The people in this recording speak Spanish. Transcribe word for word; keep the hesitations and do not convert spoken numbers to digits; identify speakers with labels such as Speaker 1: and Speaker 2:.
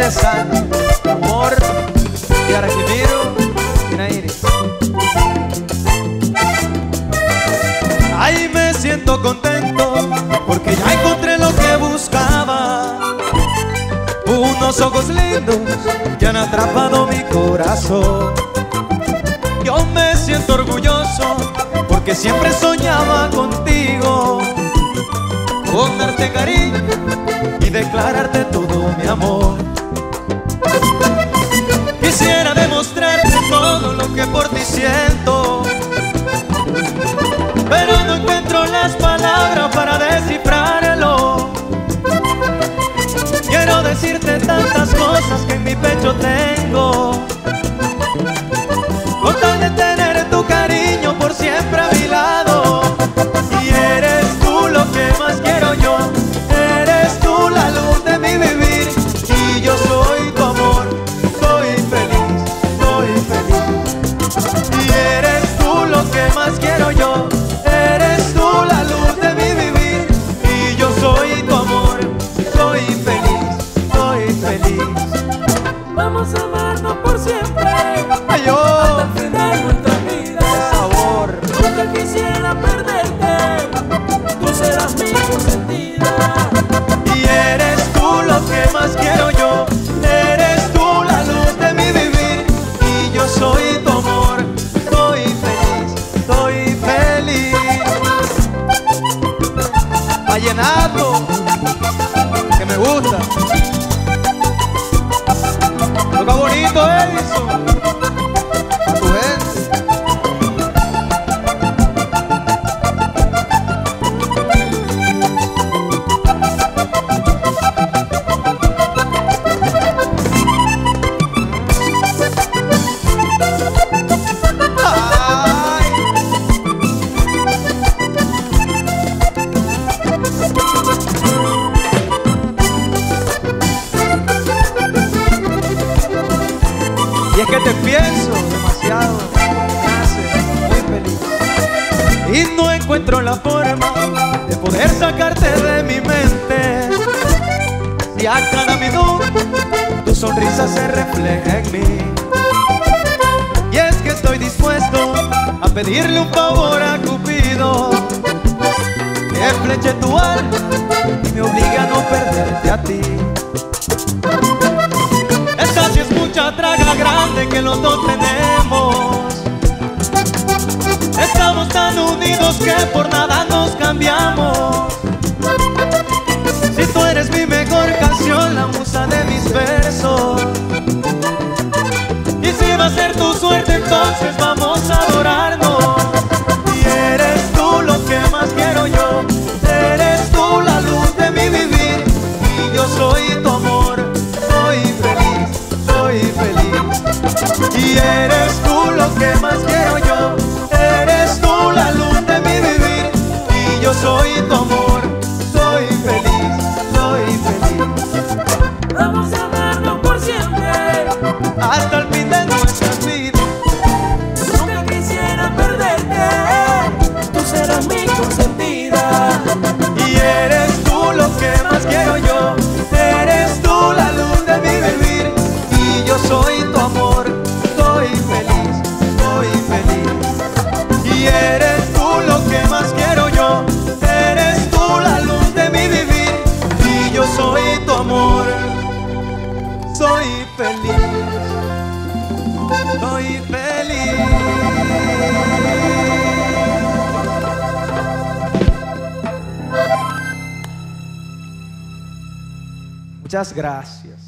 Speaker 1: César, amor, y Arquimiro, y Nairis. Ay, me siento contento porque ya encontré lo que buscaba. Unos ojos lindos que han atrapado mi corazón. Yo me siento orgulloso porque siempre soñaba contigo, con darte cariño y declararte todo mi amor. Quisiera demostrarte todo lo que por ti siento, pero no encuentro las palabras para descifrarlo. Quiero decirte tantas cosas que en mi pecho tengo, con tal de tener tu cariño por siempre a mi lado. Y eres tú lo que más quiero yo, eres tú la luz de mi vivir. Y yo soy tu amor, soy feliz, soy feliz. Y eres tú lo que más quiero yo, eres tú la luz de mi vivir. Y yo soy tu amor, soy feliz, soy feliz.
Speaker 2: Vamos a amarnos por siempre,
Speaker 1: Ay, yo.
Speaker 2: hasta el final de nuestra vida.
Speaker 1: Qué sabor.
Speaker 2: Nunca quisiera perderte, tú serás mi consentida.
Speaker 1: Y eres tú lo que más quiero yo, eres tú la luz de mi vivir. Y yo soy tu amor, soy feliz, soy feliz. Vallenato, que me gusta. Toca bonito, Edison. A tu gente. Ay. Y es que te pienso demasiado, me hace muy feliz. Y no encuentro la forma de poder sacarte de mi mente. Si a cada minuto tu sonrisa se refleja en mí. Y es que estoy dispuesto a pedirle un favor a Cupido, que fleche tu alma y me obligue a no perderte a ti. Esta sí es mucha traga grande que los dos tenemos. Estamos tan unidos que por nada nos cambiamos. Si tú eres mi mejor canción, la musa de mis versos, y si va a ser tu suerte, entonces vamos a adorarnos. Y eres tú lo que más quiero yo, eres tú la luz de mi vivir. Y yo soy tu amor, soy feliz, soy feliz. Y eres tú lo que más quiero yo, eres tú la luz de mi vivir. Y yo soy tu amor, soy feliz, soy feliz.
Speaker 2: Vamos a amarnos por siempre,
Speaker 1: Hasta el fin de nuestras vidas.
Speaker 2: nunca quisiera perderte, tú serás mi consentida.
Speaker 1: Y eres tú lo que más quiero yo, eres tú la luz de mi vivir. Y yo soy tu amor, soy feliz, soy feliz. Y eres tú lo que más quiero yo, eres tú la luz de mi vivir. Y yo soy tu amor, soy feliz, soy feliz. Muchas gracias.